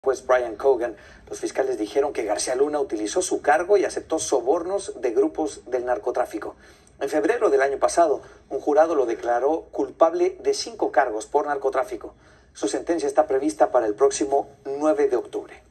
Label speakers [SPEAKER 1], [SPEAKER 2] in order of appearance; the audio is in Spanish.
[SPEAKER 1] Juez Brian Cogan, los fiscales dijeron que García Luna utilizó su cargo y aceptó sobornos de grupos del narcotráfico. En febrero del año pasado, un jurado lo declaró culpable de 5 cargos por narcotráfico. Su sentencia está prevista para el próximo 9 de octubre.